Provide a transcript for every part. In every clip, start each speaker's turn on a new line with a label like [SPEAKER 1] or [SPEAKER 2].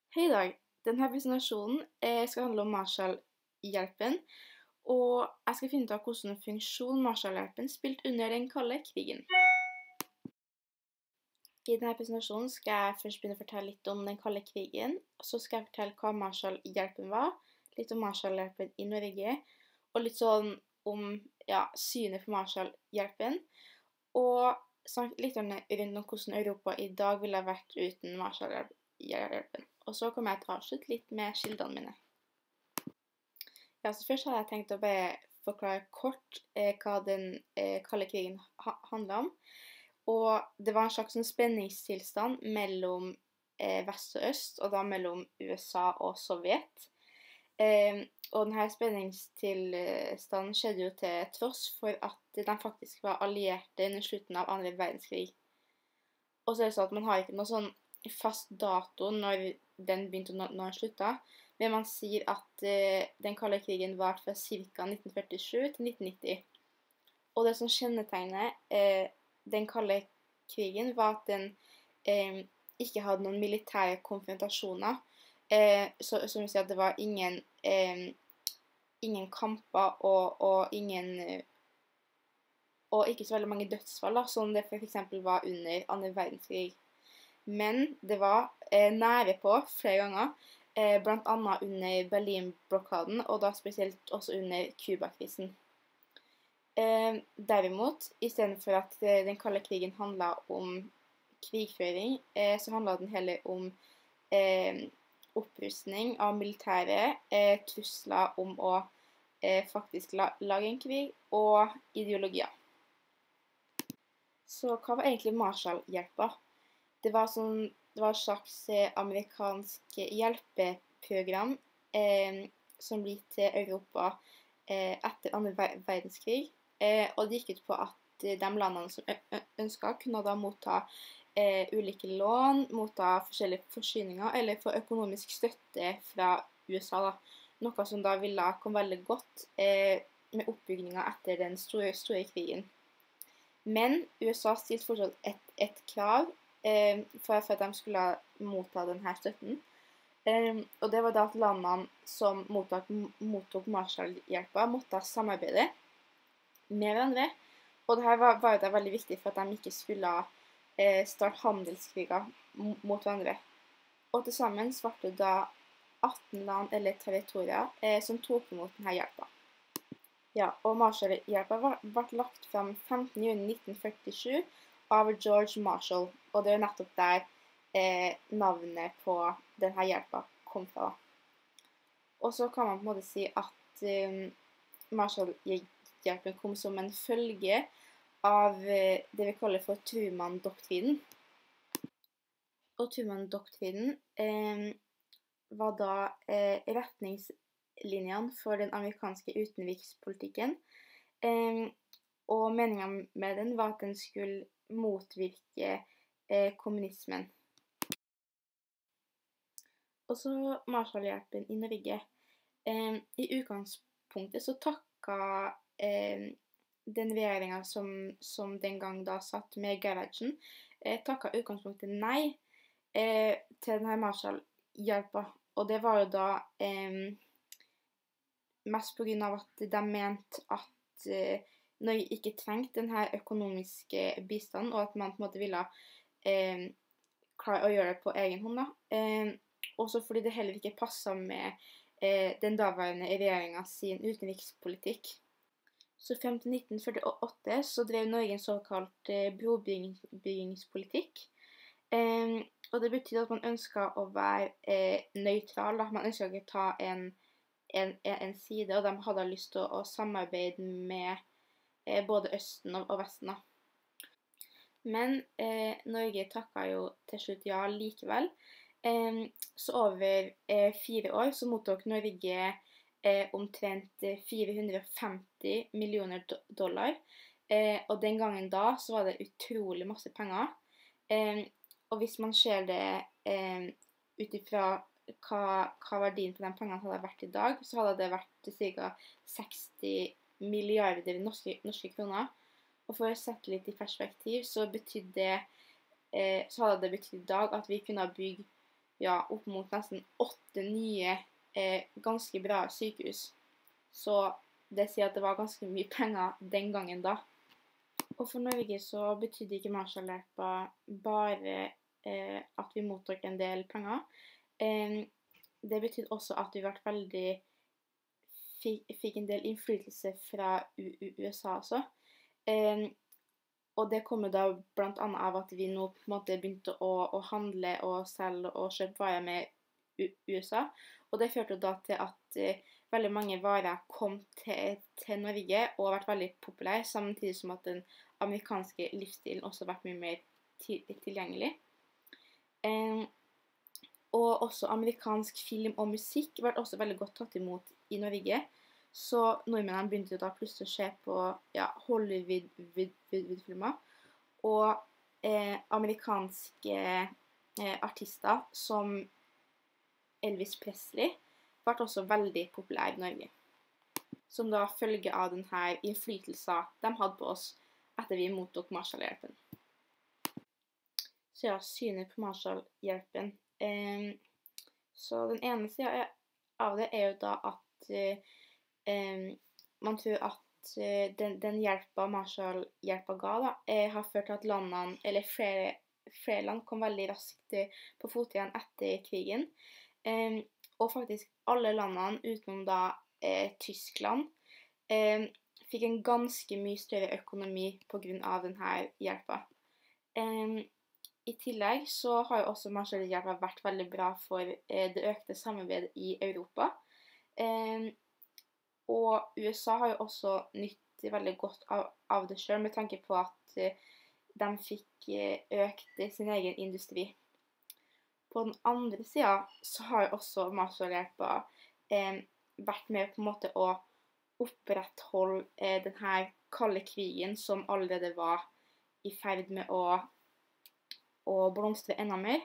[SPEAKER 1] Hei Dag, denne presentasjonen skal handle om Marshallhjelpen, og jeg skal finne ut av hvordan funksjon Marshallhjelpen spilte under den kalde krigen. I denne presentasjonen skal jeg først begynne å fortelle litt om den kalde krigen, og så skal jeg fortelle hva Marshallhjelpen var, litt om Marshallhjelpen i Norge, og litt sånn om synet på Marshallhjelpen, og snakke litt rundt om hvordan Europa i dag ville ha vært uten Marshallhjelpen. Og så kommer jeg til å avslutte litt med kildene mine. Så først hadde jeg tenkt å bare forklare kort hva den kalde krigen handlet om. Og det var en slags spenningstilstand mellom vest og øst, og da mellom USA og Sovjet. Og denne spenningstilstanden skjedde jo til tross for at de faktisk var allierte under slutten av andre verdenskrig. Og så er det sånn at man har ikke noe sånn fast dato når den begynte når den slutta, men man sier at den kalde krigen varte fra ca. 1947 til 1990. Og det som kjennetegner den kalde krigen var at den ikke hadde noen militære konfrontasjoner, som vil si at det var ingen kamper og ikke så veldig mange dødsfall, da, som det for eksempel var under andre verdenskrig. Men det var nære på flere ganger, blant annet under Berlin-blokaden, og da spesielt også under Cuba-krisen. Derimot, i stedet for at den kalde krigen handlet om krigføring, så handlet den heller om opprustning av militære, trusler om å faktisk lage en krig, og ideologier. Så hva var egentlig Marshallhjelpen? Det var et slags amerikansk hjelpeprogram som ble gitt til Europa etter andre verdenskrig. Og det gikk ut på at de landene som ønsket, kunne da motta ulike lån, motta forskjellige forsyninger, eller få økonomisk støtte fra USA, da. Noe som da ville komme veldig godt med oppbygningen etter den store krigen. Men USA stilte fortsatt et krav for at de skulle motta denne støtten. Og det var da at landene som mottok Marshallhjelpen, måtte samarbeide med hverandre. Og dette var jo veldig viktig for at de ikke skulle starte handelskriger mot hverandre. Og til sammen ble det da 18 land eller territorier som tok imot denne hjelpen. Og Marshallhjelpen ble lagt fram 15. juni 1947 av George Marshall, og det er nettopp der navnet på denne hjelpen kom fra. Og så kan man på en måte si at Marshallhjelpen kom som en følge av det vi kaller for Truman-doktrinen. Og Truman-doktrinen var da retningslinjene for den amerikanske utenrikspolitikken, og meningen med den var at den skulle motvirke kommunismen. Og så Marshallhjelpen i Norge. I utgangspunktet så takket den regjeringen som den gang da satt med Gerhardsen, takket utgangspunktet nei til denne Marshallhjelpen. Og det var jo da mest på grunn av at de mente at Norge ikke trengte denne økonomiske bistanden, og at man på en måte ville klare å gjøre det på egen hånd, da. Også fordi det heller ikke passet med den daværende regjeringen sin utenrikspolitikk. Så frem til 1948 så drev Norge en såkalt brobyggingspolitikk. Og det betydde at man ønsket å være nøytral, da. Man ønsket ikke å ta en side, og de hadde lyst til å samarbeide med både Østen og Vesten. Men Norge takket jo til slutt ja likevel. Så over 4 år så mottok Norge omtrent 450 millioner dollar. Og den gangen da så var det utrolig masse penger. Og hvis man ser det ut ifra hva verdien på de pengene hadde vært i dag, så hadde det vært ca. 60 milliarder norske kroner. Og for å sette litt i perspektiv, så hadde det betydd i dag at vi kunne bygge ja, opp mot nesten 8 nye ganske bra sykehus. Så det sier at det var ganske mye penger den gangen da. Og for Norge så betydde ikke Marshall-hjelpa bare at vi mottok en del penger. Det betydde også at vi fikk en del innflytelse fra USA også. Og det kommer da blant annet av at vi nå på en måte begynte å handle og selge og kjøpe varer med USA. Og det førte da til at veldig mange varer kom til Norge og har vært veldig populære, samtidig som at den amerikanske livsstilen også har vært mye mer tilgjengelig. Og også amerikansk film og musikk ble også veldig godt tatt imot i Norge. Så nordmennene begynte da plutselig å se på Hollywood-filmer. Og amerikanske artister som Elvis Presley ble også veldig populær i Norge. Som da følge av denne innflytelsen de hadde på oss etter vi mottok Marshall-hjelpen. Så ja, synet på Marshall-hjelpen. Så den ene siden av det jo da at man tror at den hjelpa Marshall-hjelpa ga da, har ført til at landene, eller flere land kom veldig raskt på fot igjen etter krigen. Og faktisk alle landene utenom da Tyskland fikk en ganske mye større økonomi på grunn av denne hjelpa. I tillegg så har jo også Marshall-hjelpa vært veldig bra for det økte samarbeidet i Europa. Og USA har jo også nytt veldig godt av det selv, med tanke på at de fikk økt sin egen industri. På den andre siden så har jo også Marshall-hjelpa vært med på en måte å opprettholde denne kalde krigen som allerede var i ferd med å blomstre enda mer.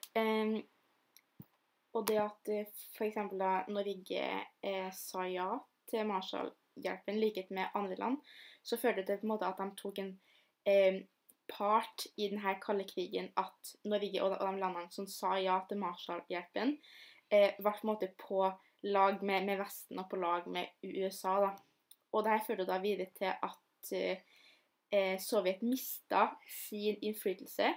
[SPEAKER 1] Og det at for eksempel da Norge sa ja til Marshall-hjelpen, likhet med andre land, så førte det på en måte at de tok en part i denne kalde krigen, at Norge og de landene som sa ja til Marshall-hjelpen, var på en måte på lag med Vesten og på lag med USA da. Og dette førte da videre til at Sovjet mistet sin innflytelse,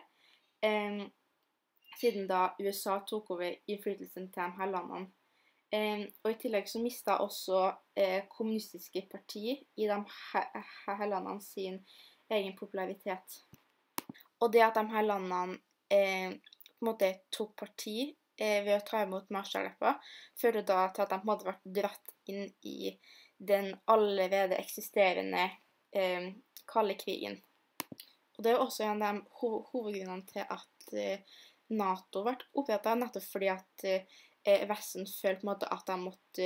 [SPEAKER 1] siden da USA tok over innflytelsen til de her landene. Og i tillegg så mistet også kommunistiske partier i de her landene sin egen popularitet. Og det at de her landene på en måte tok parti ved å ta imot Marshall-hjelpa, førte da til at de på en måte ble dratt inn i den allerede eksisterende kalde krigen. Og det er også en av de hovedgrunnene til at NATO ble opprettet, nettopp fordi at Vesten følte på en måte at de måtte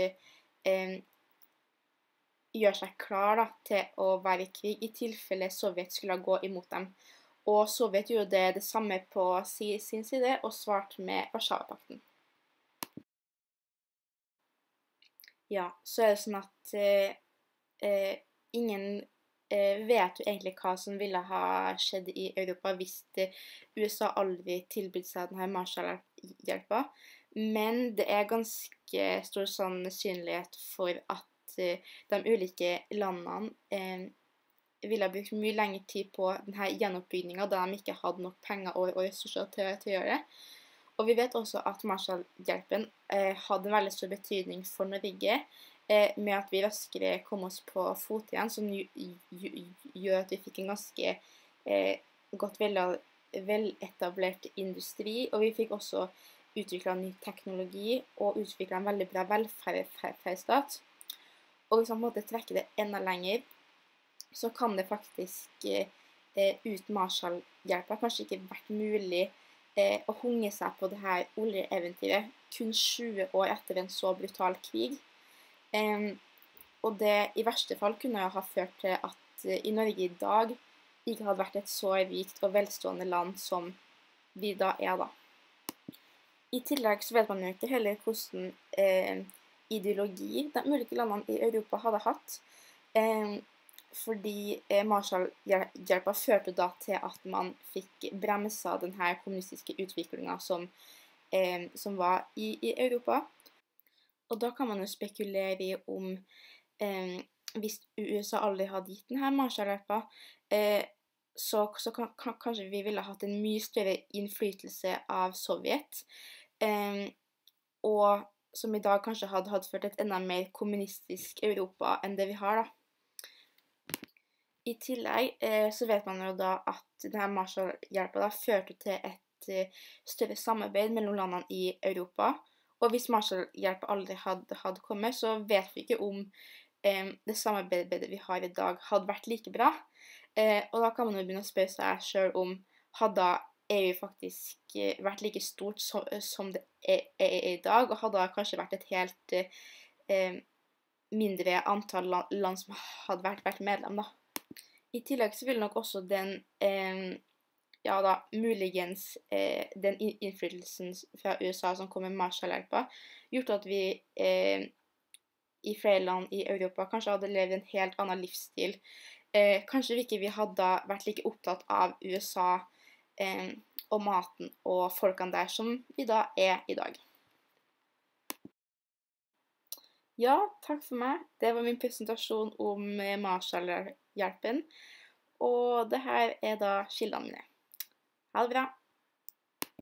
[SPEAKER 1] gjøre seg klar da, til å være i krig i tilfelle Sovjet skulle gå imot dem. Og Sovjet gjorde det samme på sin side og svarte med Warszawapakten. Ja, så er det sånn at ingen vet jo egentlig hva som ville ha skjedd i Europa hvis USA aldri tilbød seg denne Marshall-hjelpa. Men det er ganske stor sannsynlighet for at de ulike landene ville ha brukt mye lengre tid på denne gjenoppbyggingen, da de ikke hadde nok penger og ressurser til å gjøre det. Og vi vet også at Marshall-hjelpen hadde en veldig stor betydning for Norge, med at vi raskere kom oss på fot igjen, som gjør at vi fikk en ganske godt veletablert industri, og vi fikk også utviklet ny teknologi og utviklet en veldig bra velferdsstat. Og hvis man på en måte trekker det enda lenger, så kan det faktisk uten Marshall-hjelpa kanskje ikke vært mulig å hunge seg på det her oljeeventyret kun 20 år etter en så brutal krig. Og det i verste fall kunne jo ha ført til at i Norge i dag ikke hadde vært et så rikt og velstående land som vi da er da. I tillegg så vet man jo ikke heller hvordan ideologi de ulike landene i Europa hadde hatt. Fordi Marshall-hjelpa førte da til at man fikk bremsa denne kommunistiske utviklingen som som var i Europa. Og da kan man jo spekulere i om hvis USA aldri hadde gitt denne Marshall-hjelpa, så kanskje vi ville hatt en mye større innflytelse av Sovjet, og som i dag kanskje hadde ført et enda mer kommunistisk Europa enn det vi har da. I tillegg så vet man jo da at denne Marshall-hjelpa da førte til et større samarbeid mellom landene i Europa. Og hvis Marshall-hjelpa aldri hadde kommet, så vet vi ikke om det samarbeidet vi har i dag hadde vært like bra. Og da kan man jo begynne å spørre seg selv om hadde EU faktisk vært like stort som det er i dag, og hadde det kanskje vært et helt mindre antall land som hadde vært medlem da. I tillegg så vil nok også den, ja da, muligens den innflytelsen fra USA som kom med Marshall-hjelpa, gjort at vi i flere land i Europa kanskje hadde levd en helt annen livsstil. Kanskje vi ikke hadde vært like opptatt av USA og maten og folkene der som vi da er i dag. Ja, takk for meg. Det var min presentasjon om Marshall-hjelpen. Og det her er da kildene mine. Ha det bra!